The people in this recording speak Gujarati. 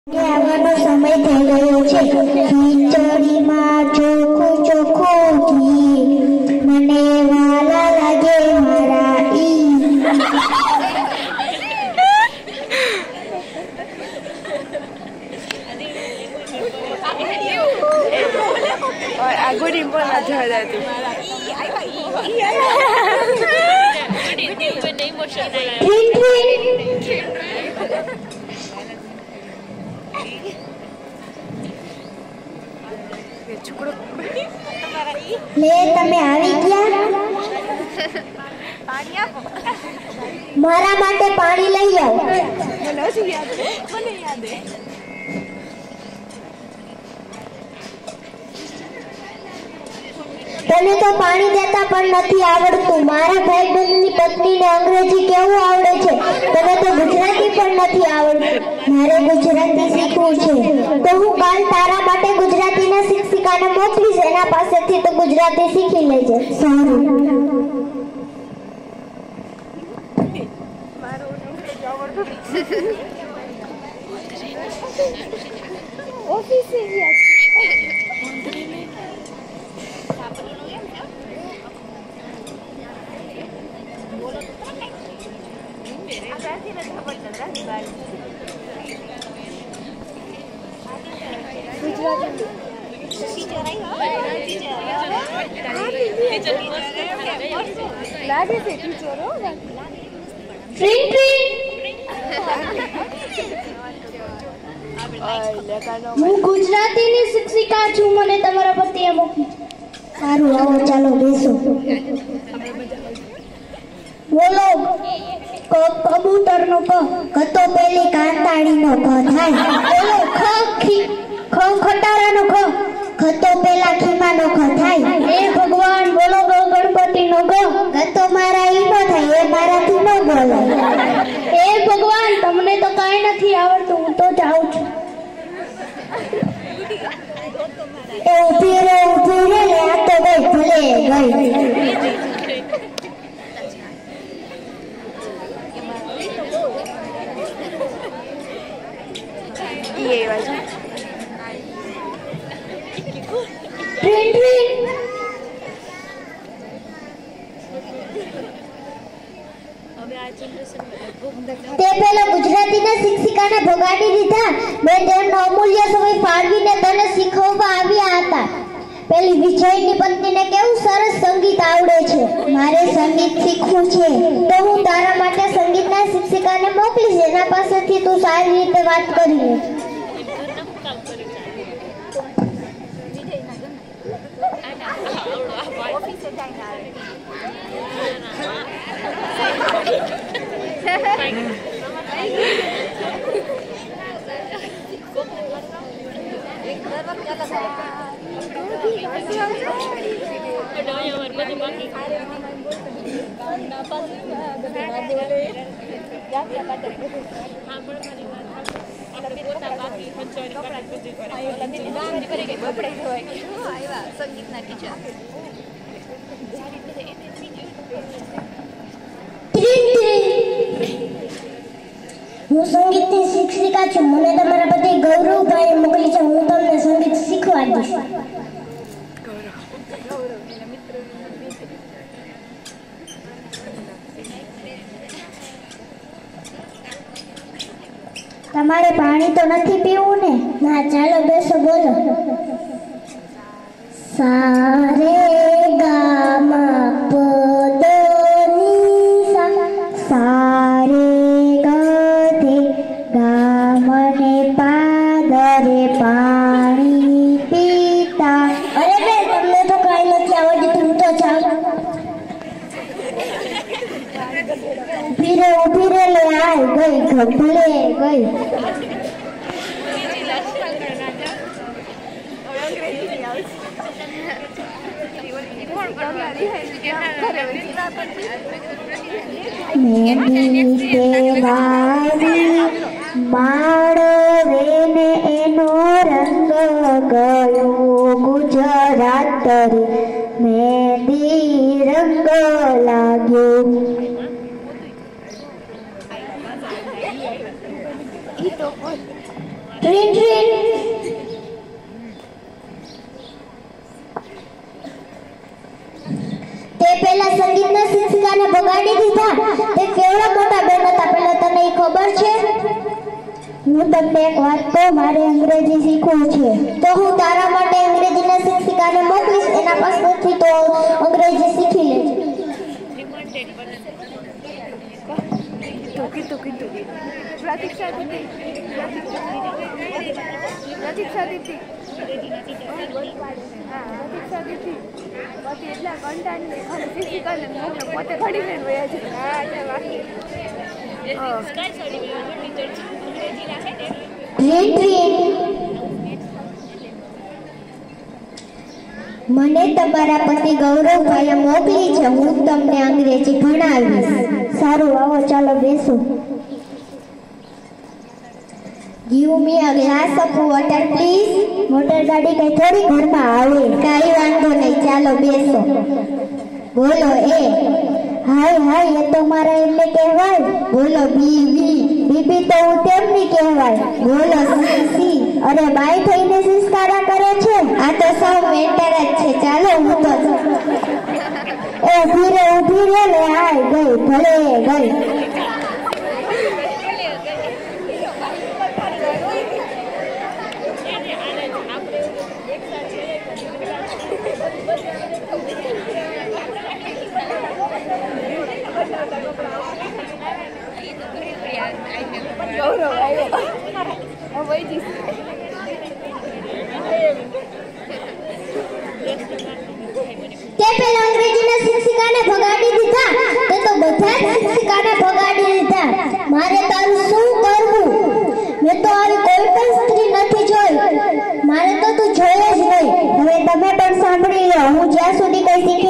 આવવાનો સમય થઈ ગયો છે. ખીચડીમાં ચોખ્ખું ચોખ્ખું ઘી, મને વાલા લાગે મારા ઈ. આગળ પણ ના લે તમે આવી ગયા? મારા માટે પાણી લઈ આવો. તને તો પાણી દેતા પણ નથી આવડતું. મારા ભાઈબંધની પત્નીને અંગ્રેજી કેવું આવડે છે, તને તો ગુજરાતી પણ નથી આવડતું. મારે ગુજરાતી શીખવું છે, તો હું કાલ તારા માટે ગુજરાતીના શિક્ષિકાને મોકલીશ. એના પાસેથી તો ગુજરાતી શીખી લેજે. સારું. ઓફિસે ગયા લાગે છે ટીચરો. હું ગુજરાતીની શિક્ષિકા છું. મને તમારા પતિએ મોકલી. સારું, આવો ચાલો બેસો. બોલો. કબૂતર નો ક, કતો પેલી કાંતાળી નો ક થાય. બોલો. ખટારા નો ખ, ખતો પેલા ખીમા નો ખ થાય. એ ભગવાન. બોલો. ગણપતિ નો ગ, ગતો મારા ઈ નો થાય. એ મારાથી નો બોલાય. એ ભગવાન, તમને તો કાંઈ નથી આવડતું. હું તો જાઉં છું. એ ઉભી રે આ તો ગઈ. ભલે ગઈ. તે પેલા ગુજરાતીના શિક્ષિકાને ભગાડી દીધા. મેં તેમનો અમૂલ્ય સમય ફાળવીને તને શીખવવા આવ્યા હતા. પેલી વિજયની પત્નીને કેવું સરસ સંગીત આવડે છે. મારે સંગીત શીખવું છે, તો હું તારા માટે સંગીતના શિક્ષિકાને મોકલીશ. એના પાસેથી તું સારી રીતે વાત કરી લે. સંગીતના ટીચર હું સંગીતની શિક્ષિકા છું. મને તમારા પતિ ગૌરવભાઈ મોકલી છે. હું તમને સંગીત શીખવાડીશ. તમારે પાણી તો નથી પીવું ને? ના, ચાલો બેસો. બોલો. સારે ગામા પદની સા, સારે ગધે ગામને પાદરે પાણી પીતા. અરે બે, તમને તો કાંઈ નથી આવડતું. હું તો ચાલો. ઉભી રે લે. આય ગઈ. ભલે ગઈ. મેંદી તેવારી માળવે ને એનો રંગ ગયો ગુજરાત રે. મહેંદી રંગ લાગ્યો. ટ્રીન ટ્રીન. તે પેલા સંગીતના શિક્ષિકાને બગાડી દીધા. તે કેવડા મોટા બેન હતા, પેલા તને ઈ ખબર છે? હું તમને એક વાત કહું, મારે અંગ્રેજી શીખવું છે. તો હું તારા માટે અંગ્રેજીના શિક્ષિકાને મોકલીશ, એના પાસેથી તો અંગ્રેજી શીખી લેજે. પ્રતીક્ષા દીદી પ્રતીક્ષા દીદી પછી એટલા કંટાળીને ખાલી શિક્ષિકાને મોકલે, પોતે ઘડી લઈને વયા છે. મને તમારા પતિ ગૌરવભાઈએ મોકલી છે, હું તમને અંગ્રેજી ભણાવીશ. સારું, આવો ચાલો બેસો. Give me a glass of water, please. Motor ગાડી કઈ થોડી ઘરમાં આવે. કાંઈ વાંધો નહીં, ચાલો બેસો. બોલો એ. હાય હાય, એ તો મારા એમને કહેવાય. બોલો બીબી. બીબી તો હું તેમની કહેવાય. બોલો સી સી. અરે બાઈ થઈને સંસ્કારા કરે છે. આ તો સૌ મેટર જ છે. ચાલો હું તો એ ઊભી રે ને. આય ગઈ, ભલે ગઈ. ગૌરવ આવ્યો. તે પેલા અંગ્રેજીના શિક્ષિકાને ભગાડી દીધા. તે તો બધા જ શિક્ષિકાને ભગાડી દીધા. મારે તારું શું કરવું? મેં તો આવી કોઈ પણ સ્ત્રી નથી જોઈ. મારે તો તું જોઈ જ નહીં. હવે તમે પણ સાંભળી લો. હું જ્યાં સુધી કઈ